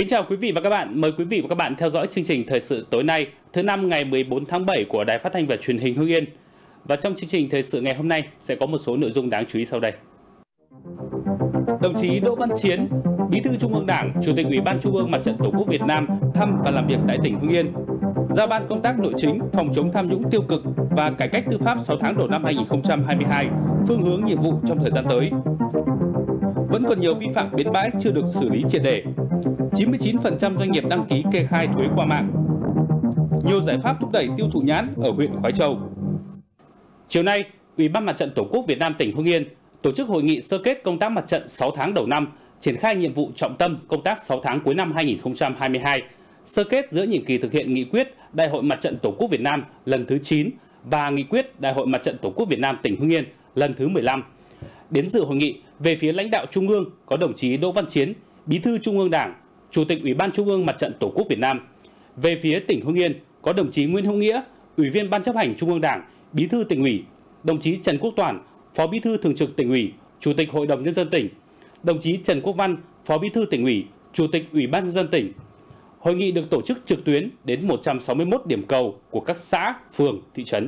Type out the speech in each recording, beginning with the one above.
Kính chào quý vị và các bạn. Mời quý vị và các bạn theo dõi chương trình thời sự tối nay, thứ năm ngày 14 tháng 7 của Đài Phát thanh và Truyền hình Hưng Yên. Và trong chương trình thời sự ngày hôm nay sẽ có một số nội dung đáng chú ý sau đây. Đồng chí Đỗ Văn Chiến, Bí thư Trung ương Đảng, Chủ tịch Ủy ban Trung ương Mặt trận Tổ quốc Việt Nam thăm và làm việc tại tỉnh Hưng Yên. Giao ban công tác nội chính, phòng chống tham nhũng tiêu cực và cải cách tư pháp 6 tháng đầu năm 2022, phương hướng nhiệm vụ trong thời gian tới. Vẫn còn nhiều vi phạm bến bãi chưa được xử lý triệt để. 99% doanh nghiệp đăng ký kê khai thuế qua mạng. Nhiều giải pháp thúc đẩy tiêu thụ nhãn ở huyện Khoái Châu. Chiều nay, Ủy ban Mặt trận Tổ quốc Việt Nam tỉnh Hưng Yên tổ chức hội nghị sơ kết công tác mặt trận 6 tháng đầu năm, triển khai nhiệm vụ trọng tâm công tác 6 tháng cuối năm 2022, sơ kết giữa nhiệm kỳ thực hiện nghị quyết Đại hội Mặt trận Tổ quốc Việt Nam lần thứ 9 và nghị quyết Đại hội Mặt trận Tổ quốc Việt Nam tỉnh Hưng Yên lần thứ 15. Đến dự hội nghị, về phía lãnh đạo Trung ương có đồng chí Đỗ Văn Chiến, Bí thư Trung ương Đảng, Chủ tịch Ủy ban Trung ương Mặt trận Tổ quốc Việt Nam. Về phía tỉnh Hưng Yên có đồng chí Nguyễn Hữu Nghĩa, Ủy viên Ban chấp hành Trung ương Đảng, Bí thư Tỉnh ủy, đồng chí Trần Quốc Toản, Phó Bí thư Thường trực Tỉnh ủy, Chủ tịch Hội đồng Nhân dân tỉnh, đồng chí Trần Quốc Văn, Phó Bí thư Tỉnh ủy, Chủ tịch Ủy ban Nhân dân tỉnh. Hội nghị được tổ chức trực tuyến đến 161 điểm cầu của các xã, phường, thị trấn.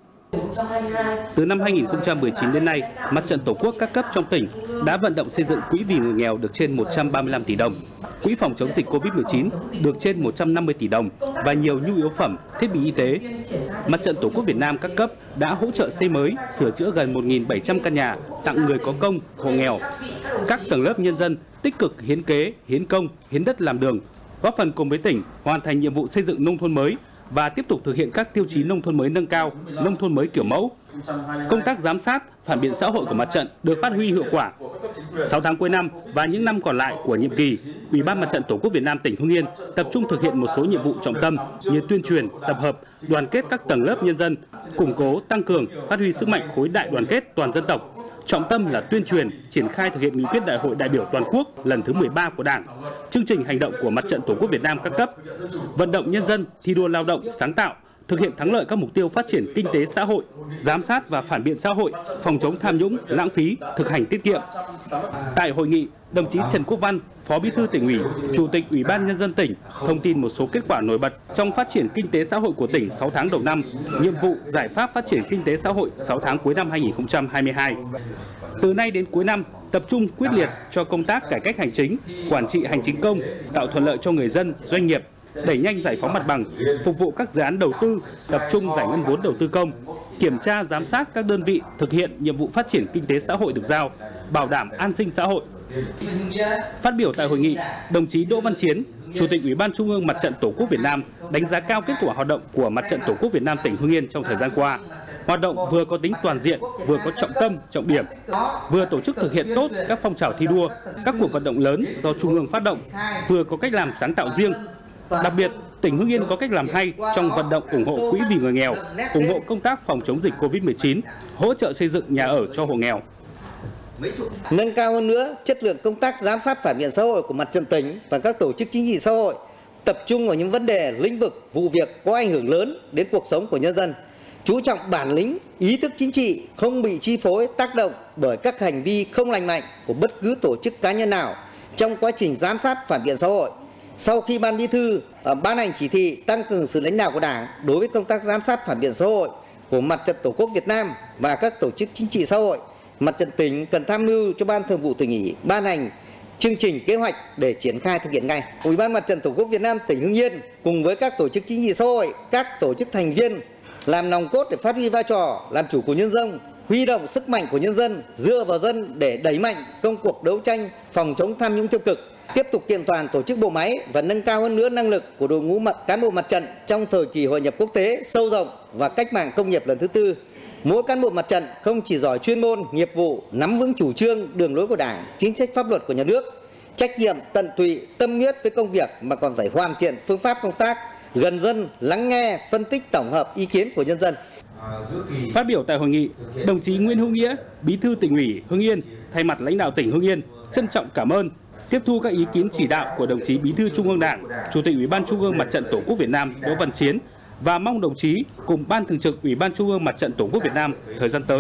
Từ năm 2019 đến nay, Mặt trận Tổ quốc các cấp trong tỉnh đã vận động xây dựng quỹ vì người nghèo được trên 135 tỷ đồng, quỹ phòng chống dịch Covid-19 được trên 150 tỷ đồng và nhiều nhu yếu phẩm, thiết bị y tế. Mặt trận Tổ quốc Việt Nam các cấp đã hỗ trợ xây mới, sửa chữa gần 1.700 căn nhà, tặng người có công, hộ nghèo. Các tầng lớp nhân dân tích cực hiến kế, hiến công, hiến đất làm đường, góp phần cùng với tỉnh hoàn thành nhiệm vụ xây dựng nông thôn mới và tiếp tục thực hiện các tiêu chí nông thôn mới nâng cao, nông thôn mới kiểu mẫu. Công tác giám sát, phản biện xã hội của mặt trận được phát huy hiệu quả. 6 tháng cuối năm và những năm còn lại của nhiệm kỳ, Ủy ban Mặt trận Tổ quốc Việt Nam tỉnh Hưng Yên tập trung thực hiện một số nhiệm vụ trọng tâm như tuyên truyền, tập hợp, đoàn kết các tầng lớp nhân dân, củng cố, tăng cường, phát huy sức mạnh khối đại đoàn kết toàn dân tộc. Trọng tâm là tuyên truyền, triển khai thực hiện nghị quyết Đại hội đại biểu toàn quốc lần thứ 13 của Đảng, chương trình hành động của Mặt trận Tổ quốc Việt Nam các cấp, vận động nhân dân thi đua lao động sáng tạo, thực hiện thắng lợi các mục tiêu phát triển kinh tế xã hội, giám sát và phản biện xã hội, phòng chống tham nhũng, lãng phí, thực hành tiết kiệm. Tại hội nghị, đồng chí Trần Quốc Văn, Phó Bí thư Tỉnh ủy, Chủ tịch Ủy ban Nhân dân tỉnh thông tin một số kết quả nổi bật trong phát triển kinh tế xã hội của tỉnh 6 tháng đầu năm, nhiệm vụ giải pháp phát triển kinh tế xã hội 6 tháng cuối năm 2022. Từ nay đến cuối năm, tập trung quyết liệt cho công tác cải cách hành chính, quản trị hành chính công, tạo thuận lợi cho người dân, doanh nghiệp, đẩy nhanh giải phóng mặt bằng, phục vụ các dự án đầu tư, tập trung giải ngân vốn đầu tư công, kiểm tra giám sát các đơn vị thực hiện nhiệm vụ phát triển kinh tế xã hội được giao, bảo đảm an sinh xã hội. Phát biểu tại hội nghị, đồng chí Đỗ Văn Chiến, Chủ tịch Ủy ban Trung ương Mặt trận Tổ quốc Việt Nam đánh giá cao kết quả hoạt động của Mặt trận Tổ quốc Việt Nam tỉnh Hưng Yên trong thời gian qua. Hoạt động vừa có tính toàn diện, vừa có trọng tâm, trọng điểm, vừa tổ chức thực hiện tốt các phong trào thi đua, các cuộc vận động lớn do Trung ương phát động, vừa có cách làm sáng tạo riêng. Đặc biệt, tỉnh Hưng Yên có cách làm hay trong vận động ủng hộ quỹ vì người nghèo, ủng hộ công tác phòng chống dịch Covid-19, hỗ trợ xây dựng nhà ở cho hộ nghèo. Nâng cao hơn nữa chất lượng công tác giám sát phản biện xã hội của mặt trận tỉnh và các tổ chức chính trị xã hội, tập trung vào những vấn đề, lĩnh vực, vụ việc có ảnh hưởng lớn đến cuộc sống của nhân dân, chú trọng bản lĩnh, ý thức chính trị, không bị chi phối, tác động bởi các hành vi không lành mạnh của bất cứ tổ chức cá nhân nào trong quá trình giám sát phản biện xã hội. Sau khi Ban Bí thư ban hành chỉ thị tăng cường sự lãnh đạo của Đảng đối với công tác giám sát phản biện xã hội của Mặt trận Tổ quốc Việt Nam và các tổ chức chính trị xã hội, Mặt trận tỉnh cần tham mưu cho Ban Thường vụ Tỉnh ủy ban hành chương trình kế hoạch để triển khai thực hiện ngay. Ủy ban Mặt trận Tổ quốc Việt Nam tỉnh Hưng Yên cùng với các tổ chức chính trị xã hội, các tổ chức thành viên làm nòng cốt để phát huy vai trò làm chủ của nhân dân, huy động sức mạnh của nhân dân, dựa vào dân để đẩy mạnh công cuộc đấu tranh phòng chống tham nhũng tiêu cực, tiếp tục kiện toàn tổ chức bộ máy và nâng cao hơn nữa năng lực của đội ngũ cán bộ mặt trận trong thời kỳ hội nhập quốc tế sâu rộng và cách mạng công nghiệp lần thứ tư. Mỗi cán bộ mặt trận không chỉ giỏi chuyên môn, nghiệp vụ, nắm vững chủ trương, đường lối của Đảng, chính sách pháp luật của nhà nước, trách nhiệm tận tụy, tâm huyết với công việc mà còn phải hoàn thiện phương pháp công tác, gần dân, lắng nghe, phân tích tổng hợp ý kiến của nhân dân. Phát biểu tại hội nghị, đồng chí Nguyễn Hữu Nghĩa, Bí thư Tỉnh ủy Hưng Yên thay mặt lãnh đạo tỉnh Hưng Yên trân trọng cảm ơn, tiếp thu các ý kiến chỉ đạo của đồng chí Bí thư Trung ương Đảng, Chủ tịch Ủy ban Trung ương Mặt trận Tổ quốc Việt Nam Đỗ Văn Chiến và mong đồng chí cùng Ban Thường trực Ủy ban Trung ương Mặt trận Tổ quốc Việt Nam thời gian tới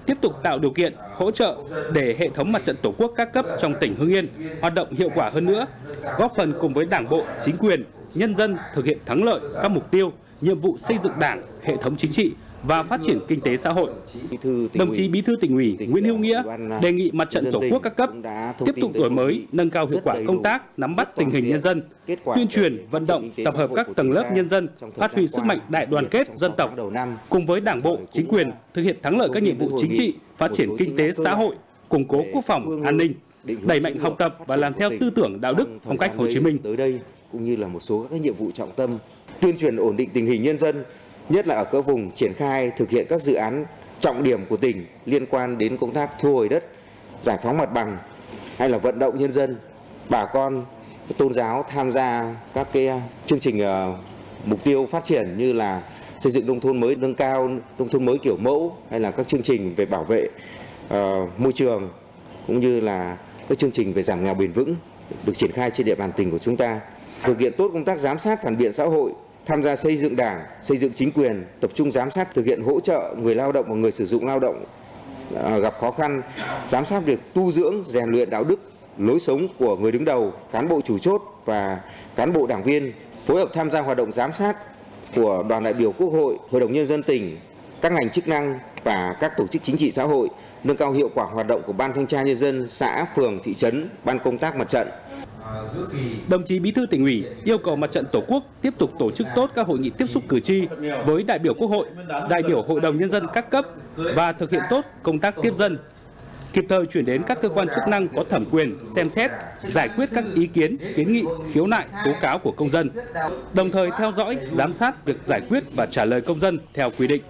tiếp tục tạo điều kiện, hỗ trợ để hệ thống Mặt trận Tổ quốc các cấp trong tỉnh Hưng Yên hoạt động hiệu quả hơn nữa, góp phần cùng với Đảng bộ, chính quyền, nhân dân thực hiện thắng lợi các mục tiêu, nhiệm vụ xây dựng Đảng, hệ thống chính trị và phát triển kinh tế xã hội. Đồng chí Bí thư Tỉnh ủy Nguyễn Hữu Nghĩa đề nghị Mặt trận Tổ quốc các cấp tiếp tục đổi mới, nâng cao hiệu quả công tác nắm bắt tình hình nhân dân, tuyên truyền, vận động, tập hợp các tầng lớp nhân dân, phát huy sức mạnh đại đoàn kết dân tộc, cùng với Đảng bộ, chính quyền thực hiện thắng lợi các nhiệm vụ chính trị, phát triển kinh tế xã hội, củng cố quốc phòng, an ninh, đẩy mạnh học tập và làm theo tư tưởng đạo đức phong cách Hồ Chí Minh. Tới đây cũng như là một số các nhiệm vụ trọng tâm, tuyên truyền ổn định tình hình nhân dân, nhất là ở các vùng triển khai thực hiện các dự án trọng điểm của tỉnh liên quan đến công tác thu hồi đất, giải phóng mặt bằng hay là vận động nhân dân, bà con tôn giáo tham gia các cái chương trình mục tiêu phát triển như là xây dựng nông thôn mới nâng cao, nông thôn mới kiểu mẫu hay là các chương trình về bảo vệ môi trường cũng như là các chương trình về giảm nghèo bền vững được triển khai trên địa bàn tỉnh của chúng ta. Thực hiện tốt công tác giám sát phản biện xã hội, tham gia xây dựng Đảng, xây dựng chính quyền, tập trung giám sát thực hiện hỗ trợ người lao động và người sử dụng lao động gặp khó khăn, giám sát việc tu dưỡng, rèn luyện đạo đức, lối sống của người đứng đầu, cán bộ chủ chốt và cán bộ đảng viên, phối hợp tham gia hoạt động giám sát của đoàn đại biểu Quốc hội, Hội đồng Nhân dân tỉnh, các ngành chức năng và các tổ chức chính trị xã hội, nâng cao hiệu quả hoạt động của Ban Thanh tra Nhân dân, xã, phường, thị trấn, Ban công tác mặt trận. Đồng chí Bí thư Tỉnh ủy yêu cầu Mặt trận Tổ quốc tiếp tục tổ chức tốt các hội nghị tiếp xúc cử tri với đại biểu Quốc hội, đại biểu Hội đồng Nhân dân các cấp và thực hiện tốt công tác tiếp dân, kịp thời chuyển đến các cơ quan chức năng có thẩm quyền xem xét, giải quyết các ý kiến, kiến nghị, khiếu nại, tố cáo của công dân, đồng thời theo dõi, giám sát việc giải quyết và trả lời công dân theo quy định.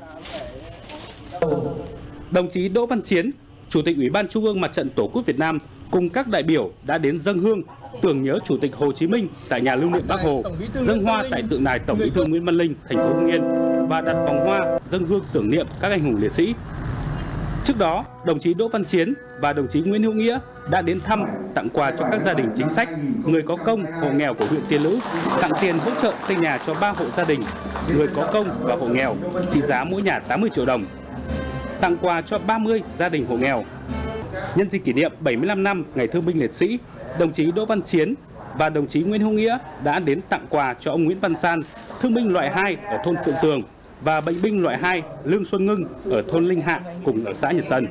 Đồng chí Đỗ Văn Chiến, Chủ tịch Ủy ban Trung ương Mặt trận Tổ quốc Việt Nam cùng các đại biểu đã đến dâng hương tưởng nhớ Chủ tịch Hồ Chí Minh tại nhà lưu niệm Bác Hồ, dâng hoa tại tượng đài Tổng Bí thư Nguyễn Văn Linh, thành phố Hưng Yên và đặt vòng hoa dâng hương tưởng niệm các anh hùng liệt sĩ. Trước đó, đồng chí Đỗ Văn Chiến và đồng chí Nguyễn Hữu Nghĩa đã đến thăm, tặng quà cho các gia đình chính sách, người có công, hộ nghèo của huyện Tiên Lữ, tặng tiền hỗ trợ xây nhà cho 3 hộ gia đình, người có công và hộ nghèo, trị giá mỗi nhà 80 triệu đồng, tặng quà cho 30 gia đình hộ nghèo. Nhân dịp kỷ niệm 75 năm Ngày Thương binh Liệt sĩ, đồng chí Đỗ Văn Chiến và đồng chí Nguyễn Hữu Nghĩa đã đến tặng quà cho ông Nguyễn Văn San, thương binh loại 2 ở thôn Phượng Tường và bệnh binh loại 2 Lương Xuân Ngưng ở thôn Linh Hạ cùng ở xã Nhật Tân.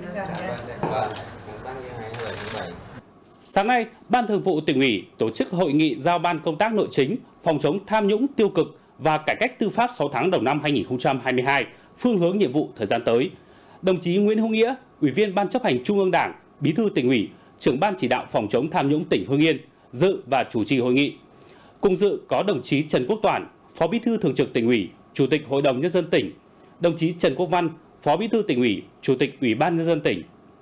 Sáng nay, Ban Thường vụ Tỉnh ủy tổ chức hội nghị giao ban công tác nội chính, phòng chống tham nhũng tiêu cực và cải cách tư pháp 6 tháng đầu năm 2022, phương hướng nhiệm vụ thời gian tới. Đồng chí Nguyễn Hữu Nghĩa, Ủy viên Ban chấp hành Trung ương Đảng, Bí thư Tỉnh ủy, Trưởng Ban chỉ đạo phòng chống tham nhũng tỉnh Hưng Yên dự và chủ trì hội nghị. Cùng dự có đồng chí Trần Quốc Toản, Phó Bí thư Thường trực Tỉnh ủy, Chủ tịch Hội đồng Nhân dân tỉnh, đồng chí Trần Quốc Văn, Phó Bí thư Tỉnh ủy, Chủ tịch Ủy ban Nhân dân tỉnh.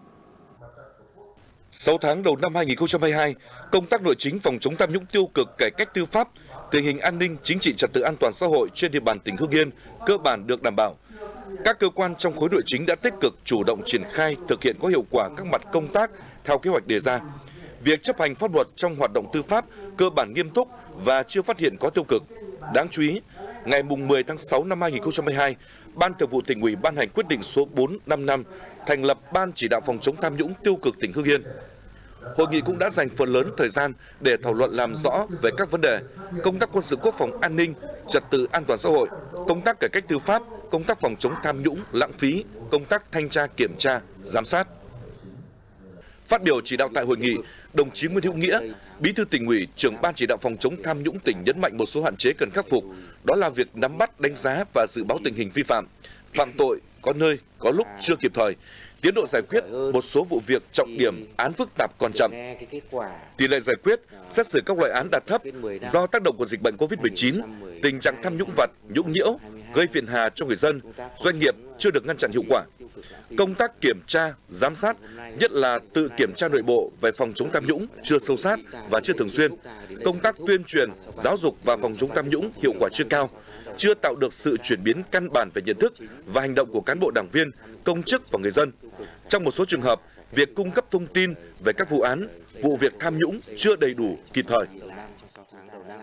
6 tháng đầu năm 2022, công tác nội chính phòng chống tham nhũng tiêu cực, cải cách tư pháp, tình hình an ninh, chính trị, trật tự an toàn xã hội trên địa bàn tỉnh Hưng Yên cơ bản được đảm bảo. Các cơ quan trong khối nội chính đã tích cực chủ động triển khai thực hiện có hiệu quả các mặt công tác theo kế hoạch đề ra. Việc chấp hành pháp luật trong hoạt động tư pháp cơ bản nghiêm túc và chưa phát hiện có tiêu cực. Đáng chú ý, ngày 10 tháng 6 năm 2022, Ban Thường vụ Tỉnh ủy ban hành quyết định số 455 thành lập Ban chỉ đạo phòng chống tham nhũng tiêu cực tỉnh Hưng Yên. Hội nghị cũng đã dành phần lớn thời gian để thảo luận làm rõ về các vấn đề công tác quân sự quốc phòng an ninh, trật tự an toàn xã hội, công tác cải cách tư pháp, công tác phòng chống tham nhũng, lãng phí, công tác thanh tra kiểm tra, giám sát. Phát biểu chỉ đạo tại hội nghị, đồng chí Nguyễn Hữu Nghĩa, Bí thư Tỉnh ủy, Trưởng Ban chỉ đạo phòng chống tham nhũng tỉnh nhấn mạnh một số hạn chế cần khắc phục, đó là việc nắm bắt, đánh giá và dự báo tình hình vi phạm tội có nơi, có lúc chưa kịp thời, tiến độ giải quyết một số vụ việc trọng điểm, án phức tạp còn chậm, tỷ lệ giải quyết, xét xử các loại án đạt thấp do tác động của dịch bệnh COVID-19, tình trạng tham nhũng vặt, nhũng nhiễu gây phiền hà cho người dân, doanh nghiệp chưa được ngăn chặn hiệu quả. Công tác kiểm tra, giám sát, nhất là tự kiểm tra nội bộ về phòng chống tham nhũng chưa sâu sát và chưa thường xuyên. Công tác tuyên truyền, giáo dục và phòng chống tham nhũng hiệu quả chưa cao, chưa tạo được sự chuyển biến căn bản về nhận thức và hành động của cán bộ đảng viên, công chức và người dân. Trong một số trường hợp, việc cung cấp thông tin về các vụ án, vụ việc tham nhũng chưa đầy đủ, kịp thời.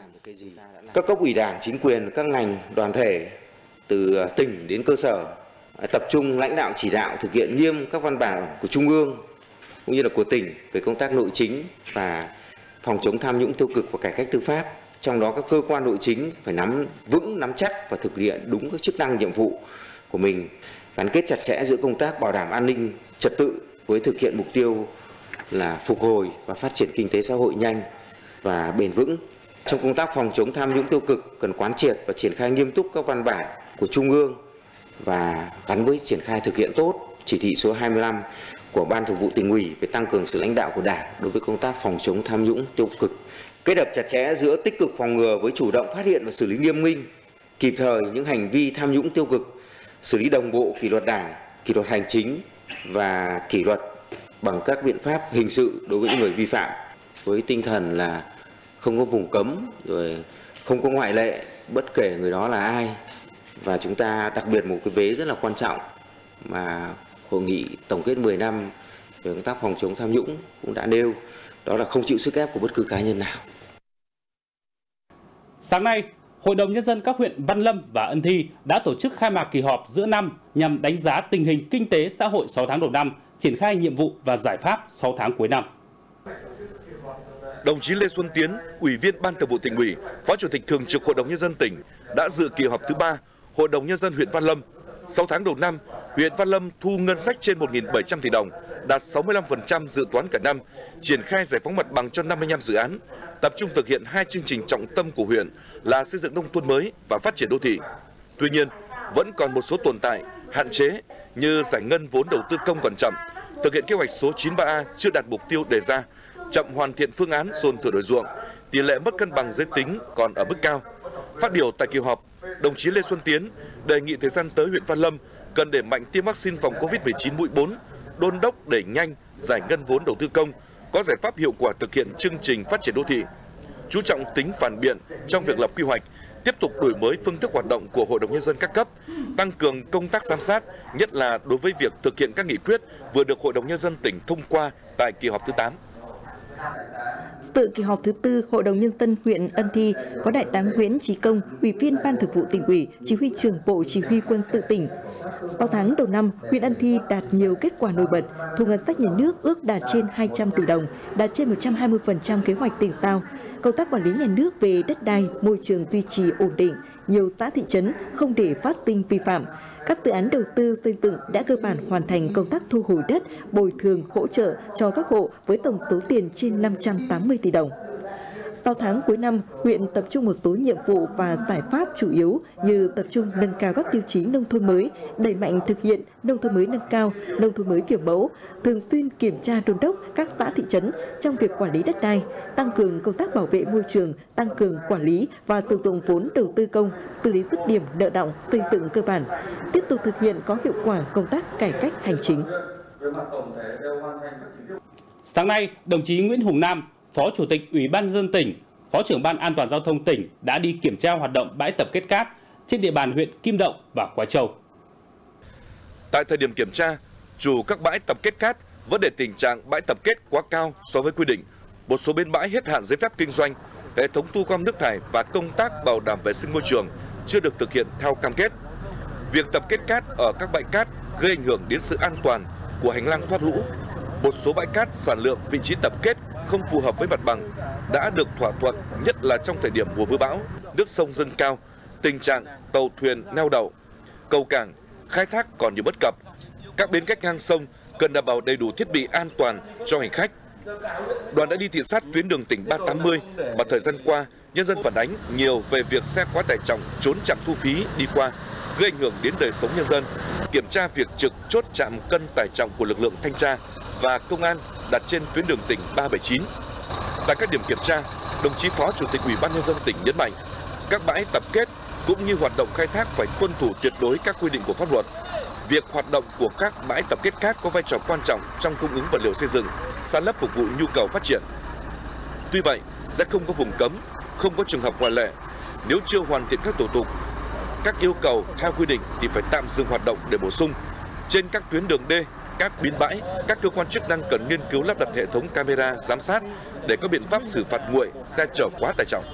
Các cấp ủy Đảng, chính quyền, các ngành, đoàn thể từ tỉnh đến cơ sở tập trung lãnh đạo chỉ đạo thực hiện nghiêm các văn bản của Trung ương cũng như là của tỉnh về công tác nội chính và phòng chống tham nhũng tiêu cực và cải cách tư pháp. Trong đó các cơ quan nội chính phải nắm vững, nắm chắc và thực hiện đúng các chức năng nhiệm vụ của mình, gắn kết chặt chẽ giữa công tác bảo đảm an ninh trật tự với thực hiện mục tiêu là phục hồi và phát triển kinh tế xã hội nhanh và bền vững. Trong công tác phòng chống tham nhũng tiêu cực cần quán triệt và triển khai nghiêm túc các văn bản của Trung ương và gắn với triển khai thực hiện tốt chỉ thị số 25 của Ban Thường vụ Tỉnh ủy về tăng cường sự lãnh đạo của Đảng đối với công tác phòng chống tham nhũng tiêu cực. Kết hợp chặt chẽ giữa tích cực phòng ngừa với chủ động phát hiện và xử lý nghiêm minh kịp thời những hành vi tham nhũng tiêu cực, xử lý đồng bộ kỷ luật Đảng, kỷ luật hành chính và kỷ luật bằng các biện pháp hình sự đối với những người vi phạm, với tinh thần là không có vùng cấm, rồi không có ngoại lệ bất kể người đó là ai. Và chúng ta đặc biệt một cái vế rất là quan trọng mà hội nghị tổng kết 10 năm về công tác phòng chống tham nhũng cũng đã nêu, đó là không chịu sức ép của bất cứ cá nhân nào. Sáng nay, Hội đồng Nhân dân các huyện Văn Lâm và Ân Thi đã tổ chức khai mạc kỳ họp giữa năm nhằm đánh giá tình hình kinh tế xã hội 6 tháng đầu năm, triển khai nhiệm vụ và giải pháp 6 tháng cuối năm. Đồng chí Lê Xuân Tiến, Ủy viên Ban Thường vụ Tỉnh ủy, Phó Chủ tịch Thường trực Hội đồng Nhân dân tỉnh đã dự kỳ họp thứ 3 Hội đồng Nhân dân huyện Văn Lâm. 6 tháng đầu năm, huyện Văn Lâm thu ngân sách trên 1.700 tỷ đồng, đạt 65% dự toán cả năm, triển khai giải phóng mặt bằng cho 55 dự án, tập trung thực hiện 2 chương trình trọng tâm của huyện là xây dựng nông thôn mới và phát triển đô thị. Tuy nhiên, vẫn còn một số tồn tại, hạn chế như giải ngân vốn đầu tư công còn chậm, thực hiện kế hoạch số 93A chưa đạt mục tiêu đề ra, chậm hoàn thiện phương án dồn thửa đổi ruộng, tỷ lệ mất cân bằng giới tính còn ở mức cao. Phát biểu tại kỳ họp, đồng chí Lê Xuân Tiến đề nghị thời gian tới huyện Văn Lâm cần đẩy mạnh tiêm vaccine phòng Covid-19 mũi 4, đôn đốc đẩy nhanh giải ngân vốn đầu tư công, có giải pháp hiệu quả thực hiện chương trình phát triển đô thị, chú trọng tính phản biện trong việc lập quy hoạch, tiếp tục đổi mới phương thức hoạt động của Hội đồng Nhân dân các cấp, tăng cường công tác giám sát, nhất là đối với việc thực hiện các nghị quyết vừa được Hội đồng Nhân dân tỉnh thông qua tại kỳ họp thứ 8. Dự kỳ họp thứ 4 Hội đồng Nhân dân huyện Ân Thi có Đại tá Nguyễn Chí Công, Ủy viên Ban Thường vụ Tỉnh ủy, Chỉ huy trưởng Bộ Chỉ huy Quân sự tỉnh. 6 tháng đầu năm, huyện Ân Thi đạt nhiều kết quả nổi bật, thu ngân sách nhà nước ước đạt trên 200 tỷ đồng, đạt trên 120% kế hoạch tỉnh giao. Công tác quản lý nhà nước về đất đai, môi trường duy trì ổn định, nhiều xã thị trấn không để phát sinh vi phạm. Các dự án đầu tư xây dựng đã cơ bản hoàn thành công tác thu hồi đất, bồi thường, hỗ trợ cho các hộ với tổng số tiền trên 580 tỷ đồng. 6 tháng cuối năm, huyện tập trung một số nhiệm vụ và giải pháp chủ yếu như tập trung nâng cao các tiêu chí nông thôn mới, đẩy mạnh thực hiện nông thôn mới nâng cao, nông thôn mới kiểu mẫu, thường xuyên kiểm tra đôn đốc các xã thị trấn trong việc quản lý đất đai, tăng cường công tác bảo vệ môi trường, tăng cường quản lý và sử dụng vốn đầu tư công, xử lý dứt điểm nợ đọng, xây dựng cơ bản, tiếp tục thực hiện có hiệu quả công tác cải cách hành chính. Sáng nay, đồng chí Nguyễn Hùng Nam, Phó Chủ tịch Ủy ban Nhân dân tỉnh, Phó trưởng Ban An toàn giao thông tỉnh đã đi kiểm tra hoạt động bãi tập kết cát trên địa bàn huyện Kim Động và Quái Châu. Tại thời điểm kiểm tra, chủ các bãi tập kết cát vẫn để tình trạng bãi tập kết quá cao so với quy định. Một số bến bãi hết hạn giấy phép kinh doanh, hệ thống thu gom nước thải và công tác bảo đảm vệ sinh môi trường chưa được thực hiện theo cam kết. Việc tập kết cát ở các bãi cát gây ảnh hưởng đến sự an toàn của hành lang thoát lũ. Một số bãi cát sản lượng vị trí tập kết không phù hợp với mặt bằng đã được thỏa thuận, nhất là trong thời điểm mùa mưa bão, nước sông dâng cao, tình trạng tàu thuyền neo đậu, cầu cảng khai thác còn nhiều bất cập. Các bến cách ngang sông cần đảm bảo đầy đủ thiết bị an toàn cho hành khách. Đoàn đã đi thị sát tuyến đường tỉnh 380 mà thời gian qua nhân dân phản ánh nhiều về việc xe quá tải trọng trốn trạm thu phí đi qua, gây ảnh hưởng đến đời sống nhân dân. Kiểm tra việc trực chốt trạm cân tải trọng của lực lượng thanh tra và công an đặt trên tuyến đường tỉnh 379. Tại các điểm kiểm tra, đồng chí Phó Chủ tịch Ủy ban Nhân dân tỉnh nhấn mạnh, các bãi tập kết cũng như hoạt động khai thác phải tuân thủ tuyệt đối các quy định của pháp luật. Việc hoạt động của các bãi tập kết cát có vai trò quan trọng trong cung ứng vật liệu xây dựng, san lấp phục vụ nhu cầu phát triển. Tuy vậy, sẽ không có vùng cấm, không có trường hợp ngoại lệ. Nếu chưa hoàn thiện các thủ tục, các yêu cầu theo quy định thì phải tạm dừng hoạt động để bổ sung. Trên các tuyến đường D, các bến bãi, các cơ quan chức năng cần nghiên cứu lắp đặt hệ thống camera giám sát để có biện pháp xử phạt nguội xe chở quá tải trọng.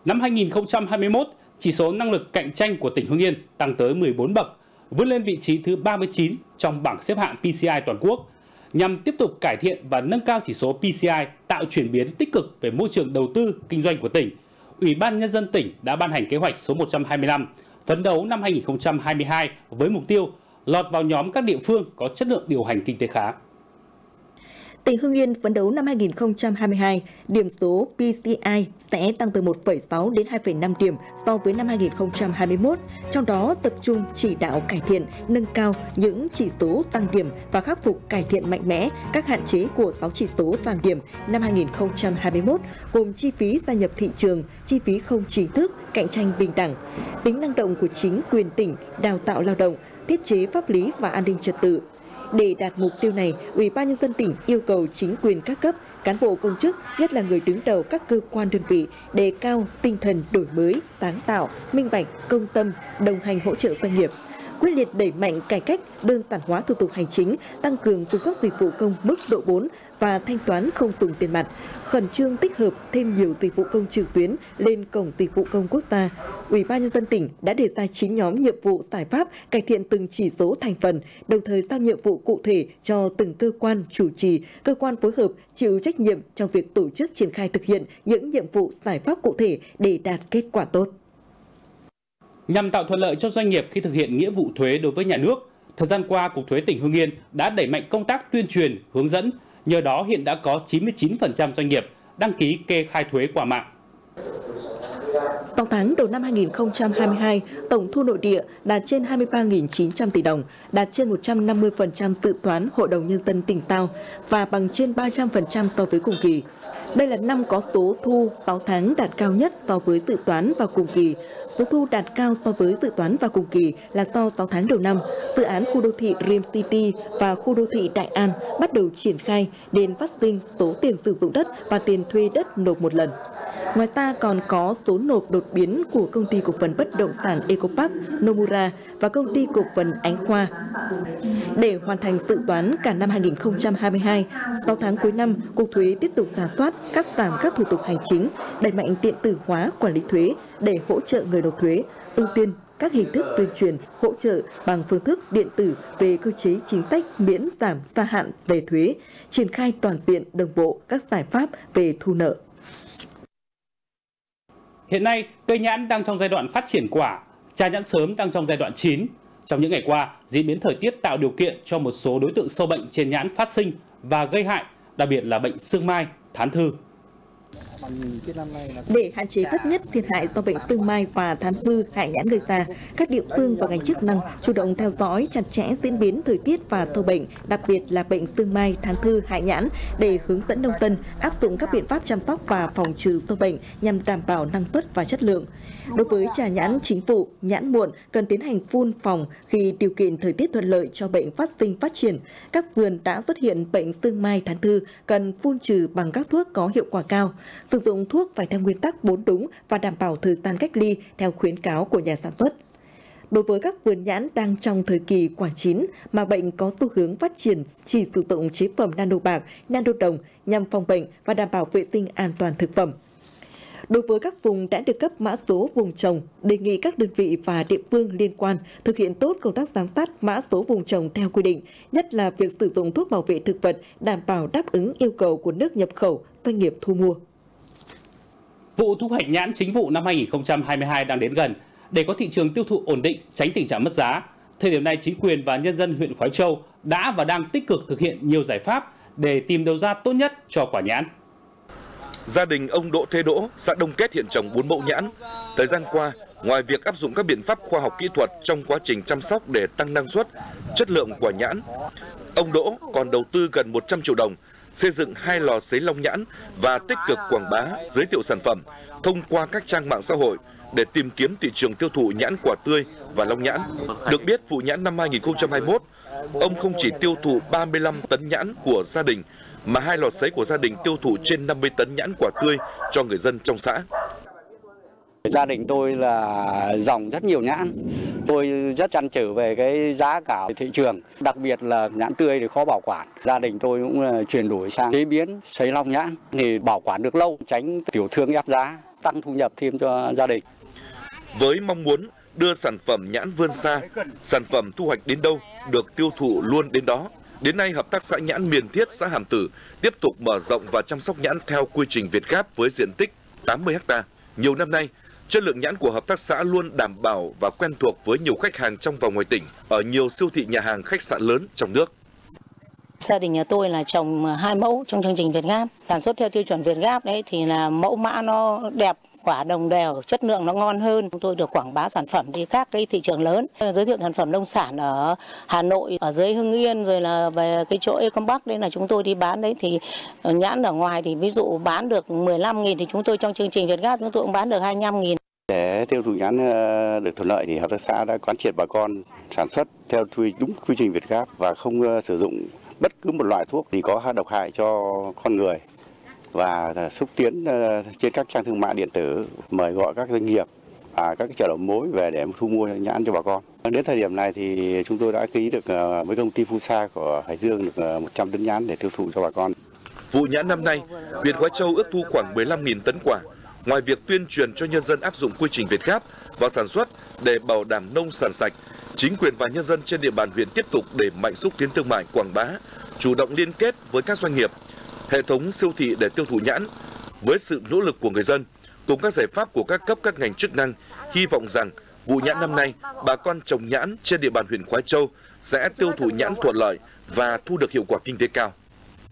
Năm 2021, chỉ số năng lực cạnh tranh của tỉnh Hưng Yên tăng tới 14 bậc, vươn lên vị trí thứ 39 trong bảng xếp hạng PCI toàn quốc. Nhằm tiếp tục cải thiện và nâng cao chỉ số PCI, tạo chuyển biến tích cực về môi trường đầu tư, kinh doanh của tỉnh, Ủy ban Nhân dân tỉnh đã ban hành kế hoạch số 125, phấn đấu năm 2022 với mục tiêu lọt vào nhóm các địa phương có chất lượng điều hành kinh tế khá. Tỉnh Hưng Yên phấn đấu năm 2022, điểm số PCI sẽ tăng từ 1,6 đến 2,5 điểm so với năm 2021, trong đó tập trung chỉ đạo cải thiện, nâng cao những chỉ số tăng điểm và khắc phục cải thiện mạnh mẽ các hạn chế của 6 chỉ số giảm điểm năm 2021, gồm chi phí gia nhập thị trường, chi phí không chính thức, cạnh tranh bình đẳng, tính năng động của chính quyền tỉnh, đào tạo lao động, thiết chế pháp lý và an ninh trật tự. Để đạt mục tiêu này, Ủy ban Nhân dân tỉnh yêu cầu chính quyền các cấp, cán bộ công chức, nhất là người đứng đầu các cơ quan đơn vị, đề cao tinh thần đổi mới, sáng tạo, minh bạch, công tâm, đồng hành hỗ trợ doanh nghiệp, quyết liệt đẩy mạnh cải cách, đơn giản hóa thủ tục hành chính, tăng cường cung cấp dịch vụ công mức độ 4 và thanh toán không dùng tiền mặt, khẩn trương tích hợp thêm nhiều dịch vụ công trực tuyến lên cổng dịch vụ công quốc gia. Ủy ban Nhân dân tỉnh đã đề ra 9 nhóm nhiệm vụ giải pháp cải thiện từng chỉ số thành phần, đồng thời giao nhiệm vụ cụ thể cho từng cơ quan chủ trì, cơ quan phối hợp chịu trách nhiệm trong việc tổ chức triển khai thực hiện những nhiệm vụ giải pháp cụ thể để đạt kết quả tốt. Nhằm tạo thuận lợi cho doanh nghiệp khi thực hiện nghĩa vụ thuế đối với nhà nước, thời gian qua, Cục Thuế tỉnh Hưng Yên đã đẩy mạnh công tác tuyên truyền, hướng dẫn. Nhờ đó hiện đã có 99% doanh nghiệp đăng ký kê khai thuế qua mạng. 6 tháng đầu năm 2022, tổng thu nội địa đạt trên 23.900 tỷ đồng, đạt trên 150% dự toán Hội đồng Nhân dân tỉnh giao và bằng trên 300% so với cùng kỳ. Đây là năm có số thu 6 tháng đạt cao nhất so với dự toán và cùng kỳ. Số thu đạt cao so với dự toán và cùng kỳ là do 6 tháng đầu năm, dự án khu đô thị Dream City và khu đô thị Đại An bắt đầu triển khai nên phát sinh số tiền sử dụng đất và tiền thuê đất nộp một lần. Ngoài ra còn có số nộp đột biến của công ty cổ phần bất động sản Ecopark Nomura và công ty cổ phần Ánh Khoa. Để hoàn thành dự toán cả năm 2022, 6 tháng cuối năm, Cục Thuế tiếp tục rà soát, cắt giảm các thủ tục hành chính, đẩy mạnh điện tử hóa quản lý thuế để hỗ trợ người nộp thuế, ưu tiên các hình thức tuyên truyền, hỗ trợ bằng phương thức điện tử về cơ chế chính sách miễn giảm gia hạn về thuế, triển khai toàn diện đồng bộ các giải pháp về thu nợ. Hiện nay, cây nhãn đang trong giai đoạn phát triển quả, trà nhãn sớm đang trong giai đoạn chín. Trong những ngày qua, diễn biến thời tiết tạo điều kiện cho một số đối tượng sâu bệnh trên nhãn phát sinh và gây hại, đặc biệt là bệnh xương mai, thán thư. Để hạn chế thấp nhất thiệt hại do bệnh xương mai và thán thư hại nhãn gây ra, các địa phương và ngành chức năng chủ động theo dõi chặt chẽ diễn biến thời tiết và sâu bệnh, đặc biệt là bệnh xương mai, thán thư hại nhãn để hướng dẫn nông dân áp dụng các biện pháp chăm sóc và phòng trừ sâu bệnh nhằm đảm bảo năng suất và chất lượng. Đối với trà nhãn chính vụ, nhãn muộn cần tiến hành phun phòng khi điều kiện thời tiết thuận lợi cho bệnh phát sinh phát triển. Các vườn đã xuất hiện bệnh xương mai, thán thư cần phun trừ bằng các thuốc có hiệu quả cao. Sử dụng thuốc phải theo nguyên tắc 4 đúng và đảm bảo thời gian cách ly theo khuyến cáo của nhà sản xuất. Đối với các vườn nhãn đang trong thời kỳ quả chín mà bệnh có xu hướng phát triển, chỉ sử dụng chế phẩm nano bạc, nano đồng nhằm phòng bệnh và đảm bảo vệ sinh an toàn thực phẩm. Đối với các vùng đã được cấp mã số vùng trồng, đề nghị các đơn vị và địa phương liên quan thực hiện tốt công tác giám sát mã số vùng trồng theo quy định, nhất là việc sử dụng thuốc bảo vệ thực vật đảm bảo đáp ứng yêu cầu của nước nhập khẩu, doanh nghiệp thu mua. Vụ thu hoạch nhãn chính vụ năm 2022 đang đến gần. Để có thị trường tiêu thụ ổn định, tránh tình trạng mất giá, thời điểm này chính quyền và nhân dân huyện Khoái Châu đã và đang tích cực thực hiện nhiều giải pháp để tìm đầu ra tốt nhất cho quả nhãn. Gia đình ông Đỗ Thế Đỗ, xã Đông Kết hiện trồng 4 mẫu nhãn. Thời gian qua, ngoài việc áp dụng các biện pháp khoa học kỹ thuật trong quá trình chăm sóc để tăng năng suất, chất lượng quả nhãn, ông Đỗ còn đầu tư gần 100 triệu đồng xây dựng 2 lò sấy long nhãn và tích cực quảng bá, giới thiệu sản phẩm thông qua các trang mạng xã hội để tìm kiếm thị trường tiêu thụ nhãn quả tươi và long nhãn. Được biết, vụ nhãn năm 2021, ông không chỉ tiêu thụ 35 tấn nhãn của gia đình, mà 2 lò sấy của gia đình tiêu thụ trên 50 tấn nhãn quả tươi cho người dân trong xã. Gia đình tôi là dòng rất nhiều nhãn. Tôi rất trăn trở về cái giá cả thị trường, đặc biệt là nhãn tươi thì khó bảo quản. Gia đình tôi cũng chuyển đổi sang chế biến sấy long nhãn thì bảo quản được lâu, tránh tiểu thương ép giá. tăng thu nhập thêm cho gia đình. Với mong muốn đưa sản phẩm nhãn vươn xa, sản phẩm thu hoạch đến đâu được tiêu thụ luôn đến đó. Đến nay, Hợp tác xã nhãn Miền Thiết, xã Hàm Tử tiếp tục mở rộng và chăm sóc nhãn theo quy trình Việt Gáp với diện tích 80 ha. Nhiều năm nay, chất lượng nhãn của hợp tác xã luôn đảm bảo và quen thuộc với nhiều khách hàng trong và ngoài tỉnh, ở nhiều siêu thị, nhà hàng, khách sạn lớn trong nước. Gia đình nhà tôi là trồng 2 mẫu trong chương trình Việt Gáp, sản xuất theo tiêu chuẩn Việt Gáp đấy thì là mẫu mã nó đẹp, quả đồng đều, chất lượng nó ngon hơn. Chúng tôi được quảng bá sản phẩm đi các cái thị trường lớn, giới thiệu sản phẩm nông sản ở Hà Nội, ở dưới Hưng Yên, rồi là về cái chỗ Ecompark đấy là chúng tôi đi bán đấy, thì nhãn ở ngoài thì ví dụ bán được 15.000 thì chúng tôi trong chương trình Việt Gáp chúng tôi cũng bán được 25.000. Để tiêu thụ nhãn được thuận lợi thì hợp tác xã đã quán triệt bà con sản xuất theo đúng quy trình Việt Gáp và không sử dụng bất cứ một loại thuốc thì có độc hại cho con người, và xúc tiến trên các trang thương mại điện tử, mời gọi các doanh nghiệp và các chợ đầu mối về để thu mua nhãn cho bà con. Đến thời điểm này thì chúng tôi đã ký được với công ty Fusa của Hải Dương được 100 tấn nhãn để tiêu thụ cho bà con. Vụ nhãn năm nay, huyện Khói Châu ước thu khoảng 15.000 tấn quả. Ngoài việc tuyên truyền cho nhân dân áp dụng quy trình Việt Gáp vào sản xuất để bảo đảm nông sản sạch, chính quyền và nhân dân trên địa bàn huyện tiếp tục đẩy mạnh xúc tiến thương mại, quảng bá, chủ động liên kết với các doanh nghiệp, hệ thống siêu thị để tiêu thụ nhãn. Với sự nỗ lực của người dân cùng các giải pháp của các cấp các ngành chức năng, hy vọng rằng vụ nhãn năm nay, bà con trồng nhãn trên địa bàn huyện Khói Châu sẽ tiêu thụ nhãn thuận lợi và thu được hiệu quả kinh tế cao.